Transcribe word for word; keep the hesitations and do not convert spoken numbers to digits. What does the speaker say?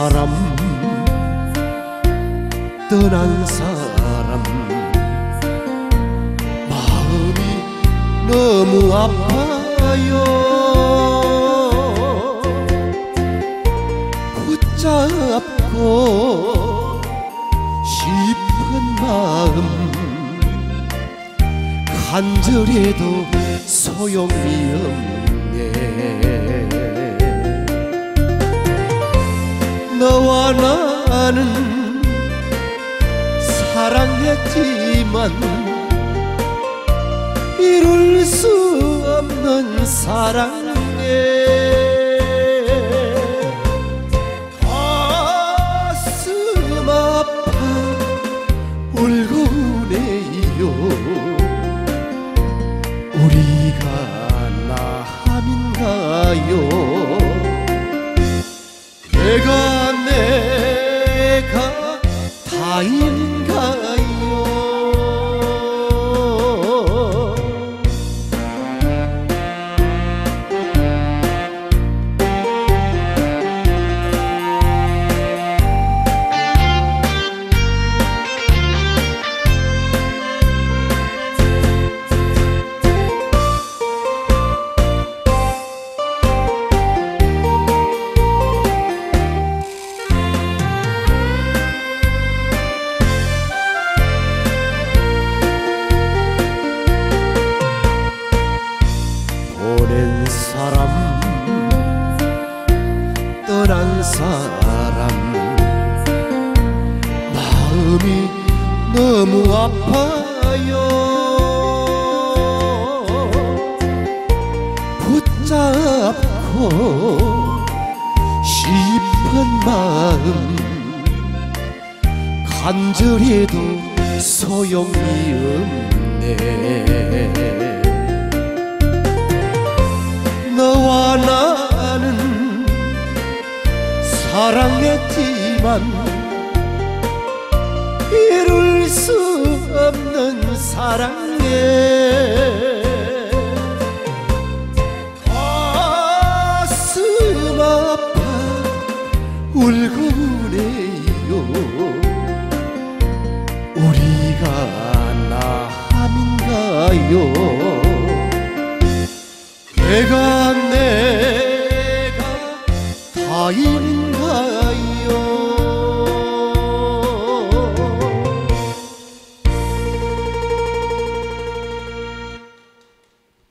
사람 떠난 사람 마음이 너무 아파요. 붙잡고 싶은 마음 간절해도 소용이 없네. 너와 나는 사랑했지만 이룰 수 없는 사랑에 가슴 아파 울고 우네요. 우리가 남인가요? 내가 내가 다인가요? 보낸 사람 떠난 사람 마음이 너무 아파요. 붙잡고 싶은 마음 간절해도 소용이 없네. 너와 나는 사랑했지만 이룰 수 없는 사랑에 가슴 아파 울고 우네요. 우리가 남인가요? 내가